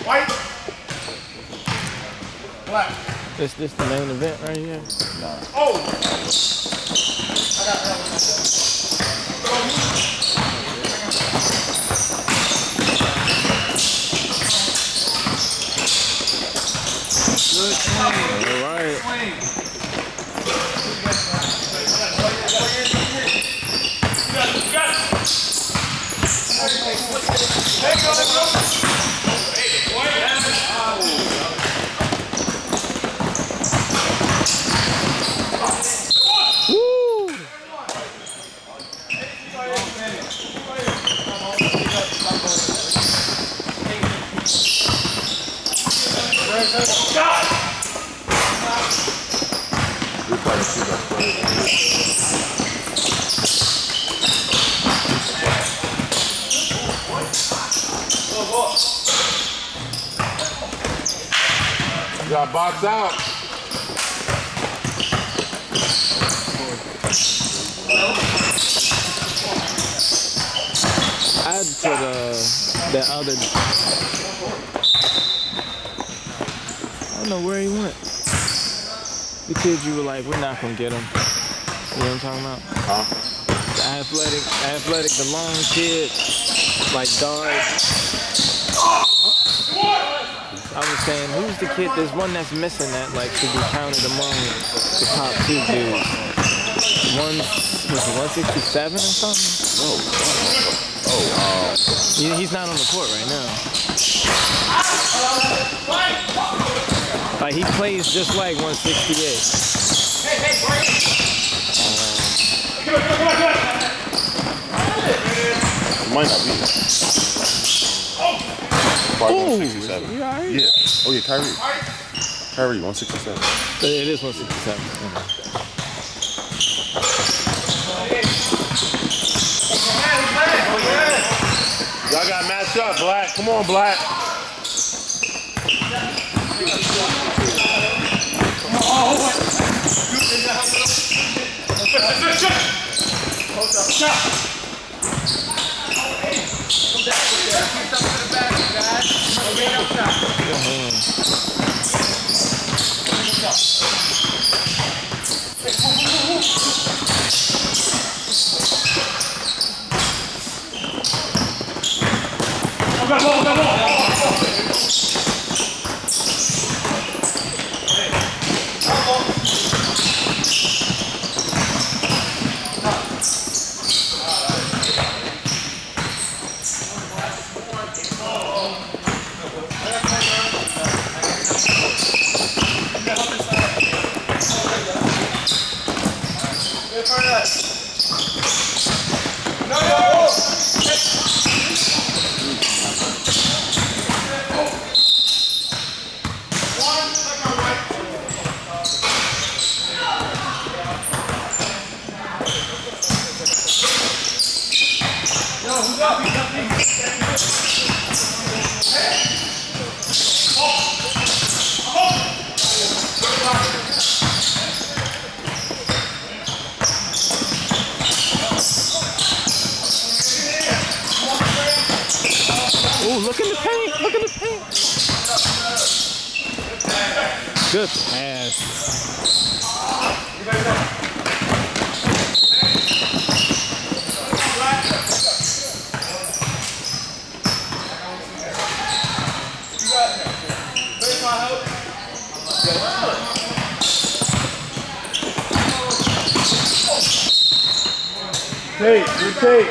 White. Black. This the main event right here? Nah. Oh! I got that one. Good swing. All right. Swing. You got box out. I'd put that other. I don't know where he went. The kid you were like, we're not gonna get him. You know what I'm talking about? Huh? The athletic, the long kid, like Dart. I was saying, who's the kid? There's one that's missing that like should be counted among the top 2 dudes. One was 167 or something. He's not on the court right now. Like he plays just like 168. Might not be. Probably 167. You all right? Yeah. Oh yeah, Kyrie. Kyrie, 167. It is 167. Y'all got matched up, Black. Come on, Black. Ooh, look in the paint. Look in the paint. Good pass. Take, retake.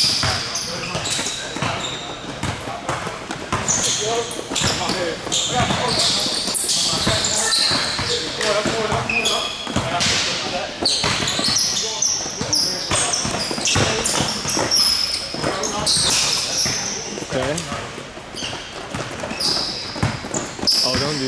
Yeah.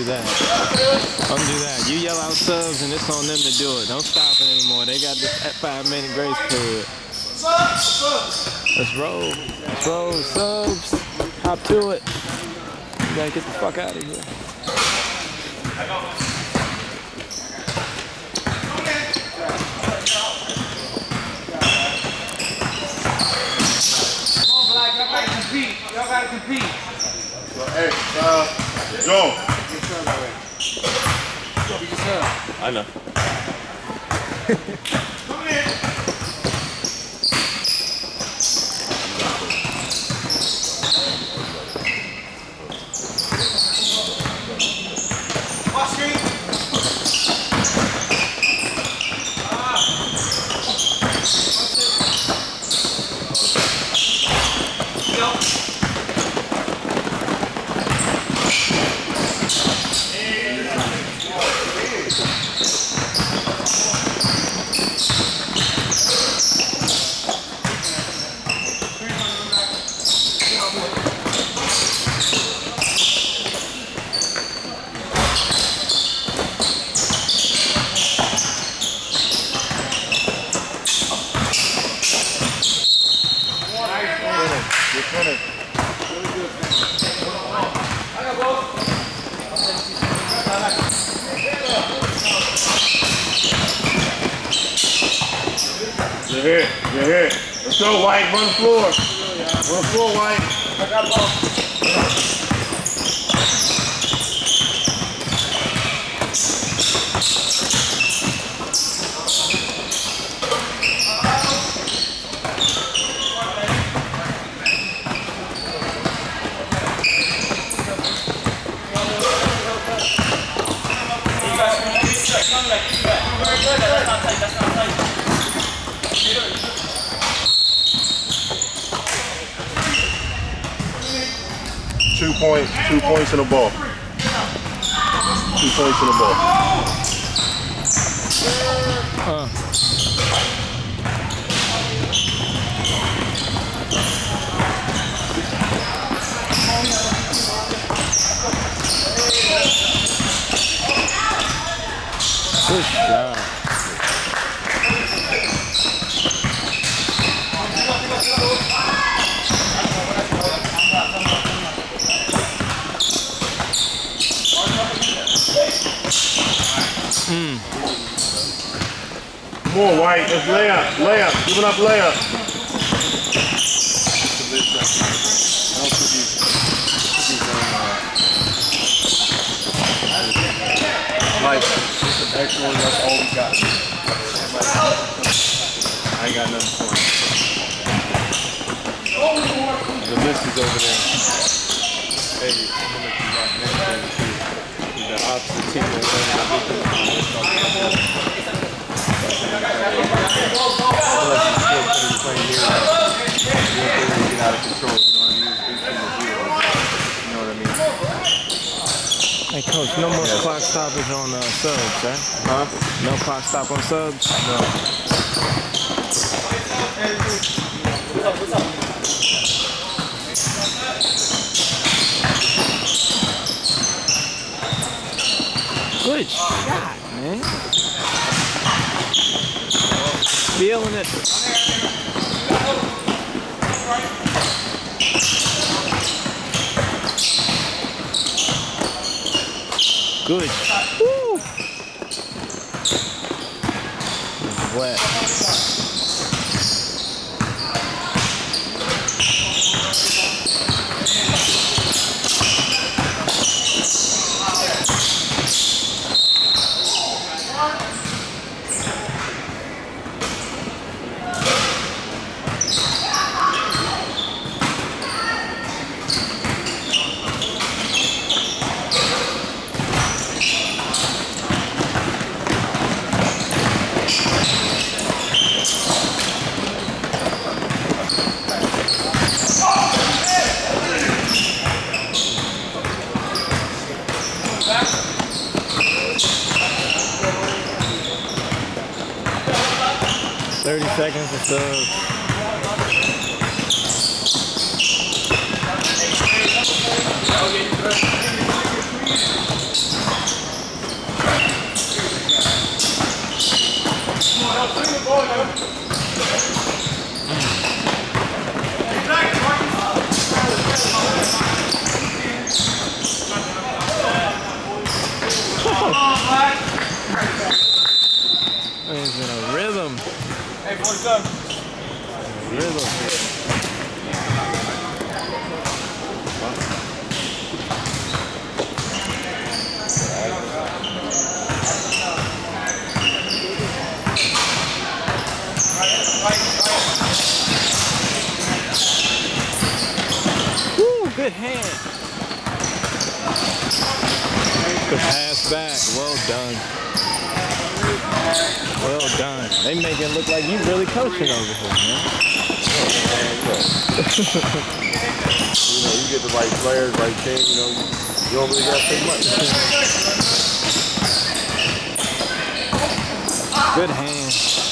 that. Don't do that. You yell out subs and it's on them to do it. Don't stop it anymore. They got this 5-minute grace period. Let's roll. Let's roll. Subs. Hop to it. You gotta get the fuck out of here. Y'all gotta compete. Hey, Joe. I know. Come in. Watch screen. You're here. You're here. Let's go, White. Run the floor. Run the floor, White. I got ball. That's not tight. 2 points. 2 points in the ball. 2 points in the ball. Good shot. Come on, White. Let's layup. Layup. Give it up, layup. Like, excellent, that's all we got. I ain't got nothing for him. The list is over there. Hey, I'm gonna let you rock next time too. The opposite team that's going to get out of control, you know what I mean? 18-0, you know what I mean? Hey, Coach, no more clock stoppage on subs, right? Huh? No clock stop on subs? No. Good shot, man. Feeling it. Good. Woo. It's wet. Seconds or so. He's in a rhythm. Hey, what's up? Rhythm. Woo, good hand. The pass back. Well done. Well done. They make it look like you really coaching over here, man. You know, you get the right players, right team, you know, you don't really got to pay much. Good hand.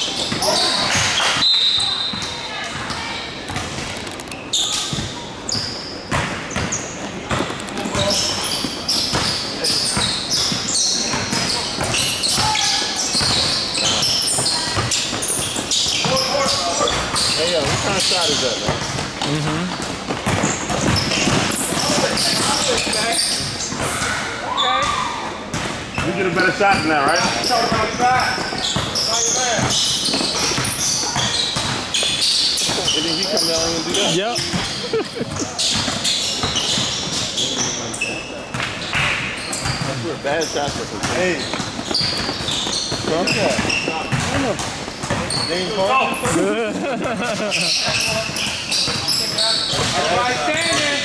Hey, yo, what kind of shot is that, man? You get a better shot than that, right? And then he come down and do that? Yep. That's where bad shots are. Hey. Everybody standing.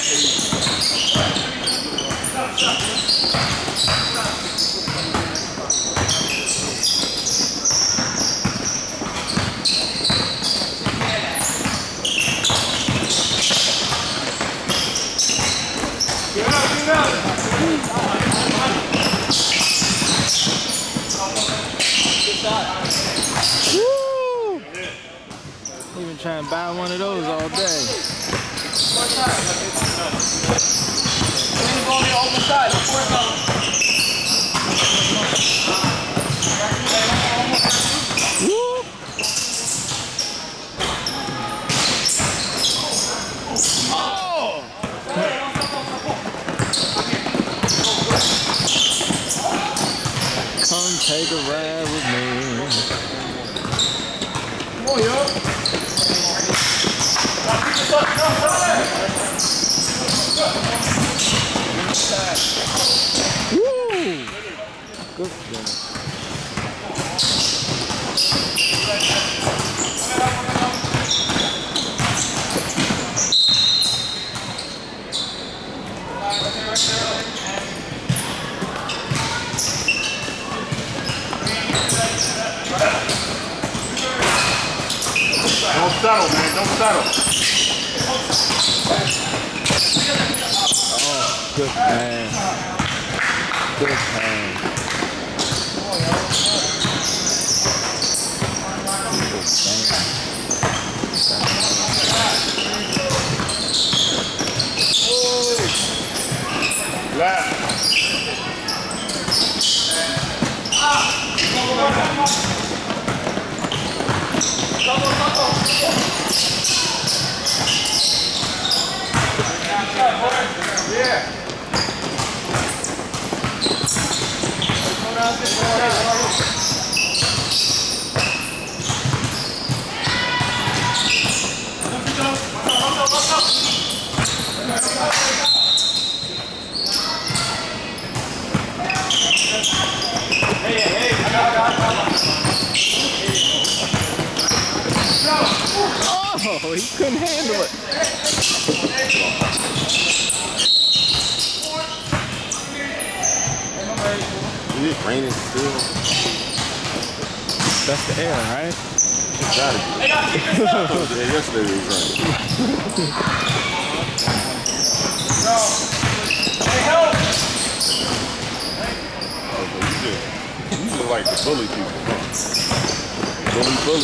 Woo! We've been trying to buy one of those all day. Woo! Oh! Come take a ride with me. Come on, yo. Woo! Good finish. Don't settle, man. Don't settle. Oh, good pass. Good pass. Left. Oh, he couldn't handle it. Is it raining still? That's the air, right? It's gotta be. Yeah, yesterday it was raining. You just like to bully people, huh? Bully.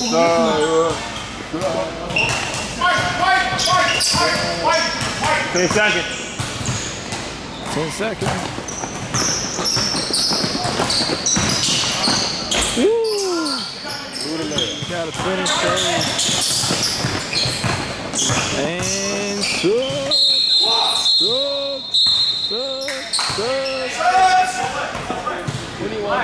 10 seconds. 10 seconds. Woo! Gotta finish those. And what do you want?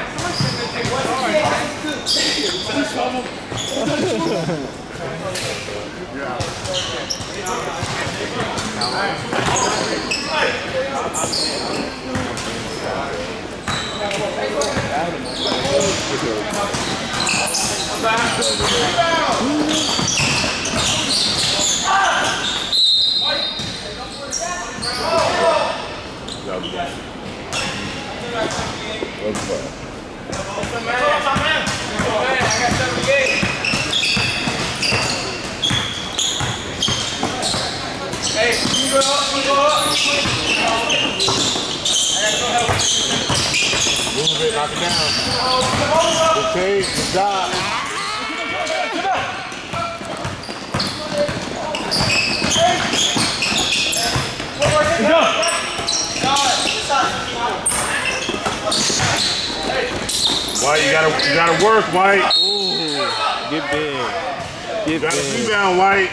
Move it, knock it down. Okay, good job. White, you gotta work, White. Ooh, get big. You gotta rebound, White.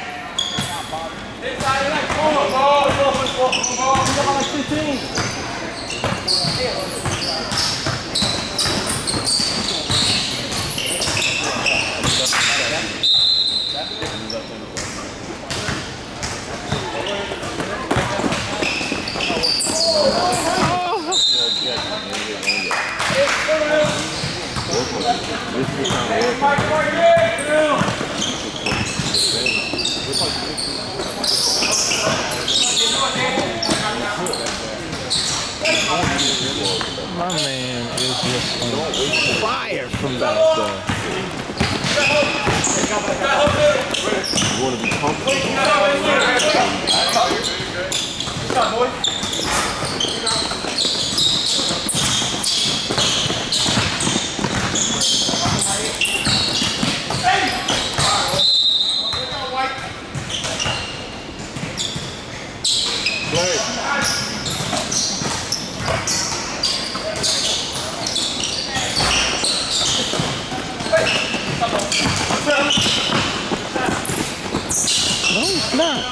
My man is just on fire from back there. You wanna be comfortable? No, it's not.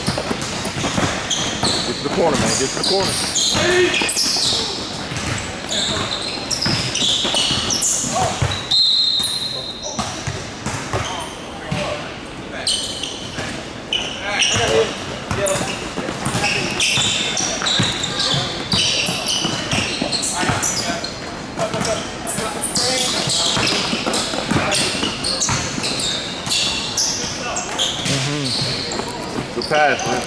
Get to the corner, man. Get to the corner. Good pass, man.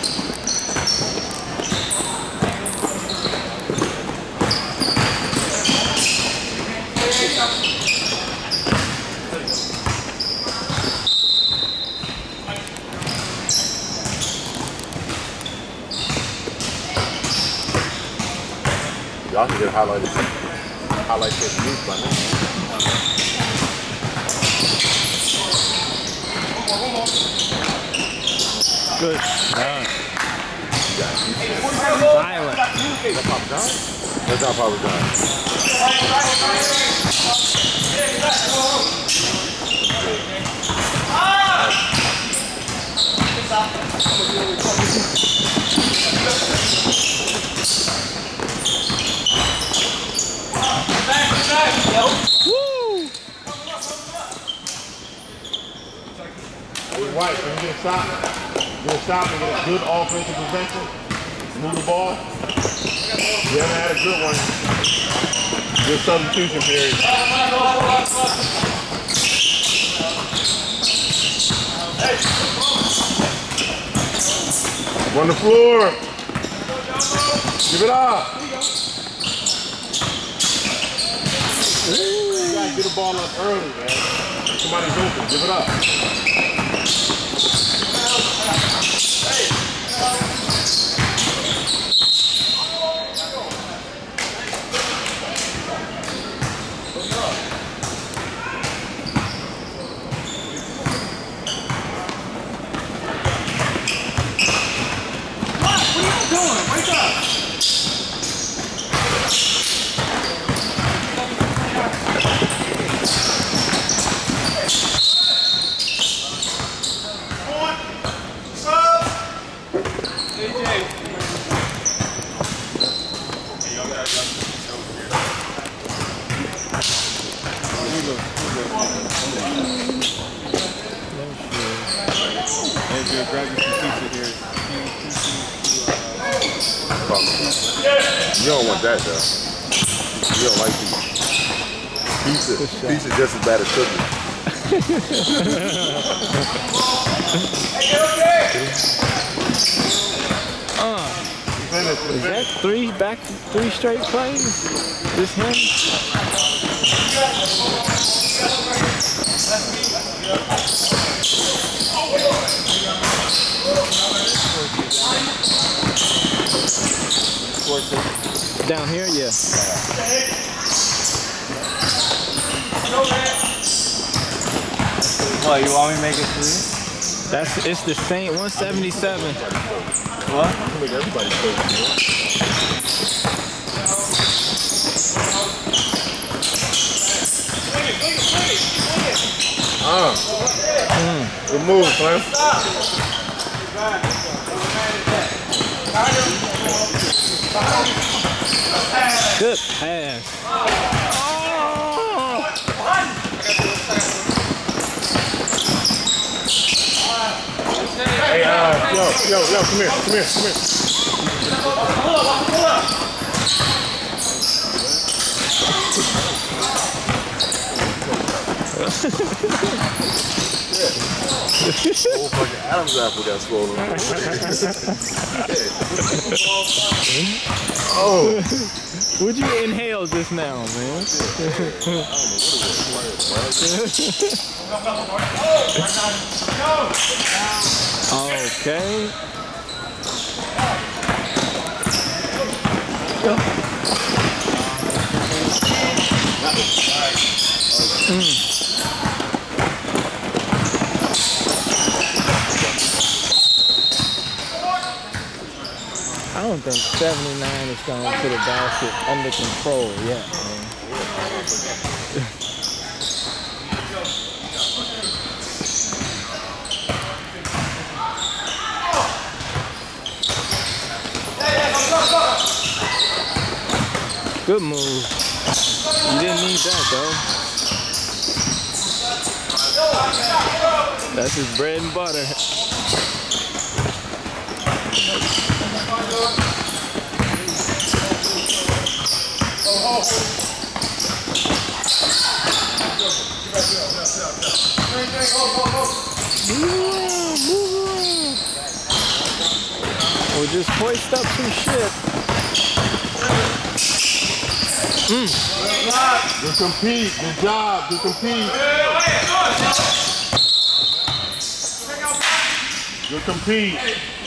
Y'all should get highlight technique by now. Good. Silent. That's Papa John? That's not Papa John. Woo! White, when you get a stop and get a good offensive possession, move the ball. You haven't had a good one. Good substitution period. On the floor. Give it up. You gotta get the ball up early, man. Somebody's open. Give it up. to grab you some pizza here. You don't want that though. You don't like pizza. Pizza just as bad as cookies. Is that three straight plays? This him? Down here, yeah. What, you want me to make it 3? It's the same 177. What? Make everybody play. Good move, Slim. Good pass. Hey, yo, come here. Oh, fucking Adam's apple got swollen. Oh. What'd you inhale just now, man? Okay. I don't think 79 is going to put the basket under control yet, man. Good move. You didn't need that, though. That's his bread and butter. Or just hoist up some shit. Good compete. Good job. Good compete. Good compete.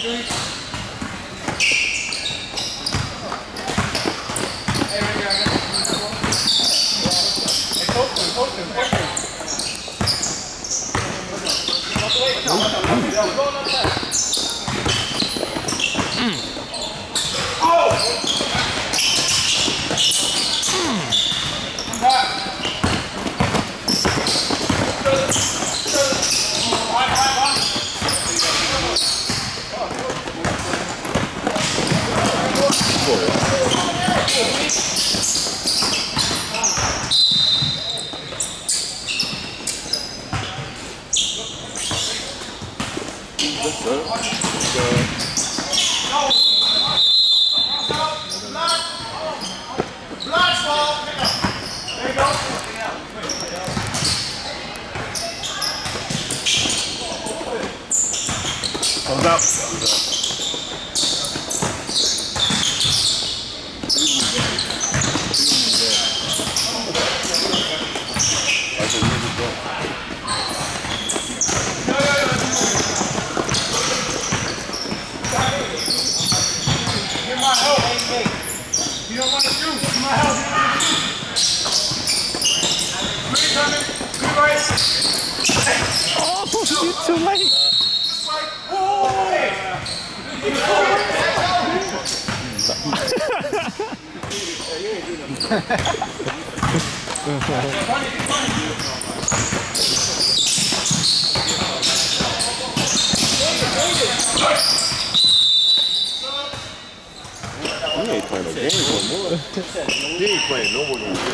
Comes out. Oh, you're too late. He ain't playing no games no more. He ain't playing no more games.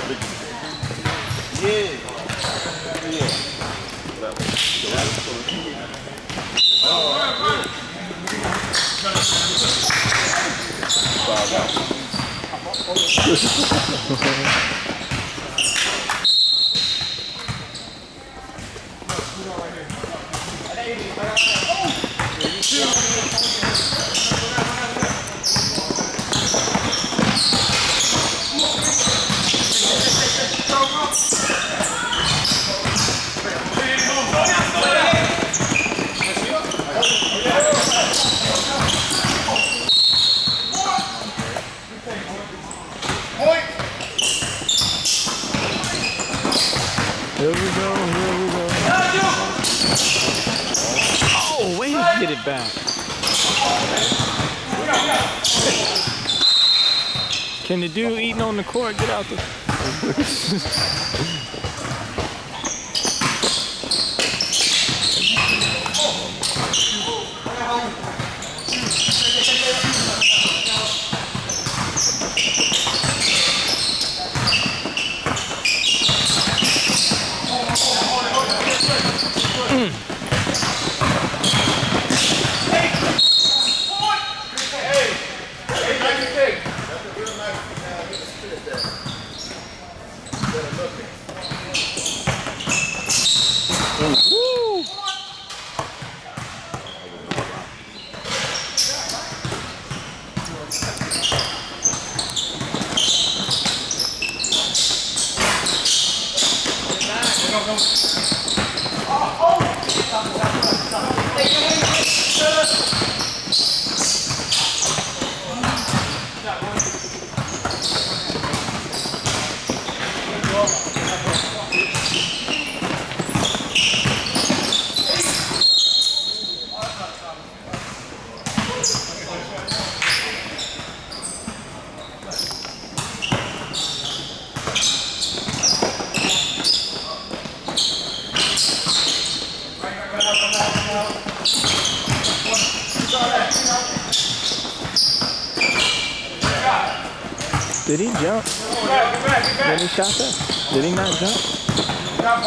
Yeah. Here we go, here we go. Oh, way to get it back. Can the dude eating on the court get out the... Woo! Did he jump? When he shot that? Did he not jump?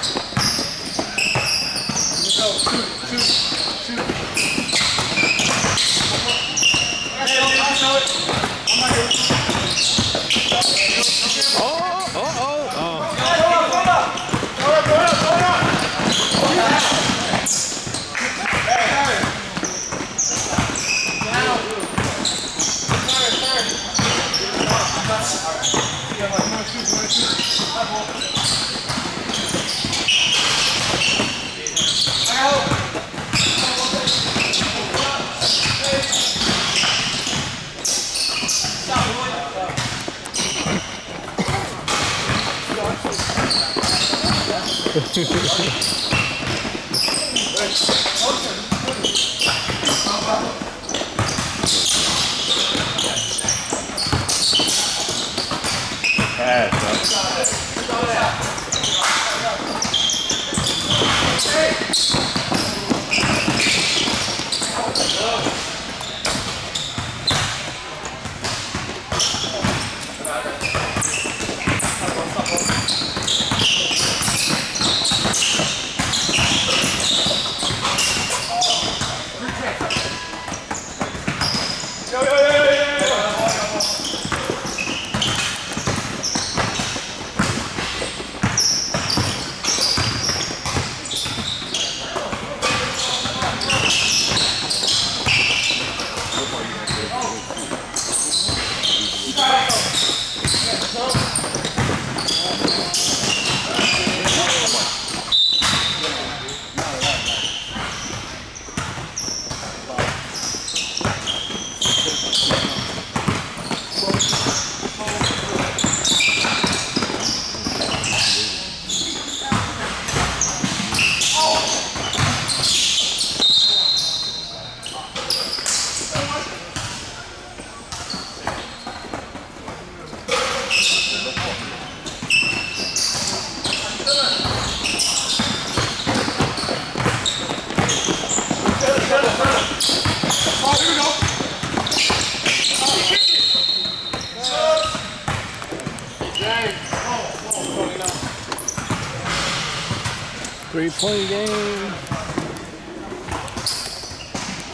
Three-point game.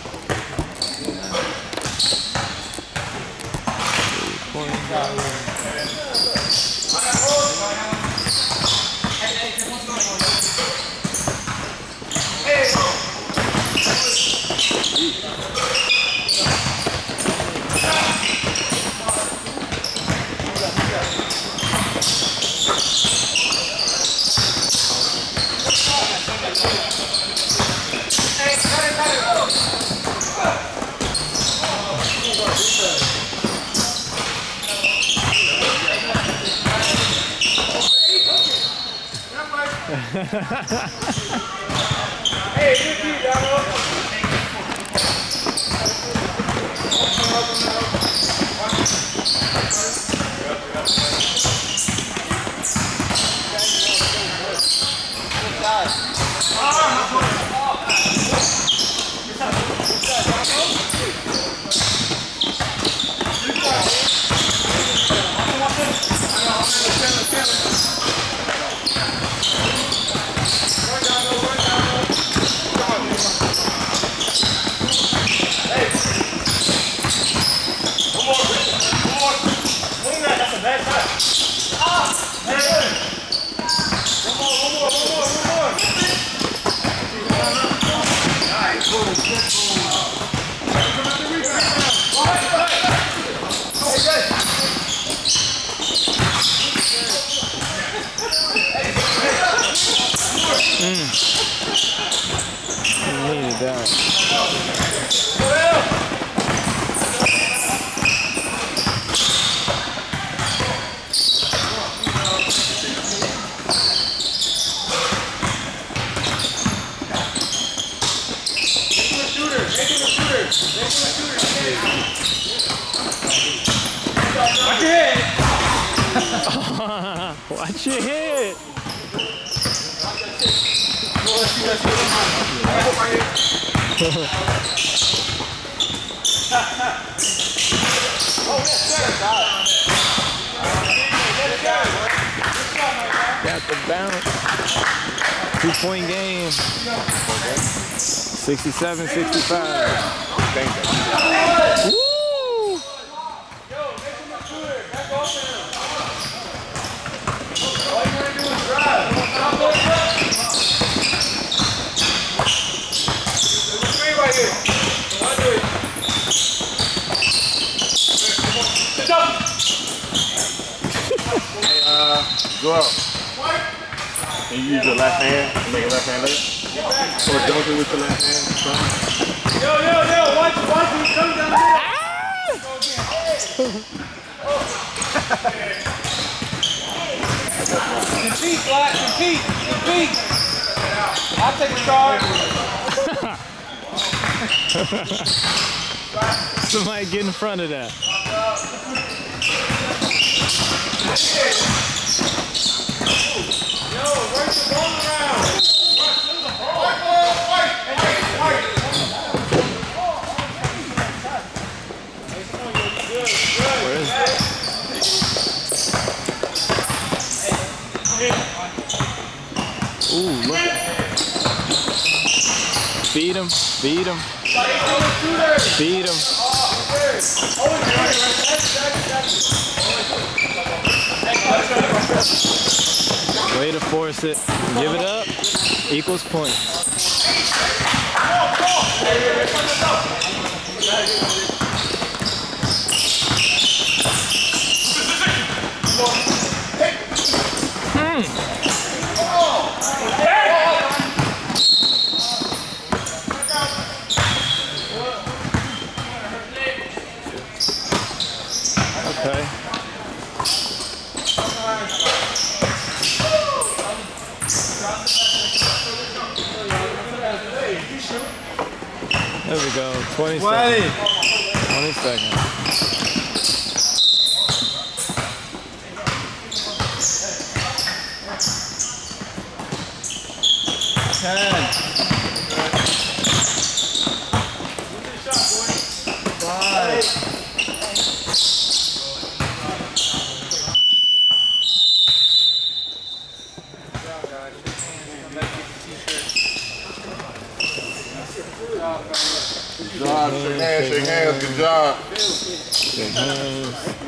Three-point game. Hey, you keep that up. Needed that. 2-point game. 67-65. Woo! Joel, can you use your left hand to make a left hand layup? Or dunk it with your left hand? Yo, watch it, come down there. Compete, Black, compete. I'll take a charge. Somebody get in front of that. Yo, work the ball around. Where is it? Ooh, look. Feed him. Feed him. Feed him. Way to force it. Give it up. Equals points. Okay. There we go. 20 seconds. 20 seconds. Good job. Shake hands. Good job. Shake hands.